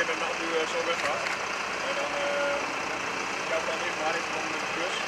hebben hem nu zo weggehaald. En dan jouw plan is maar even met de bus.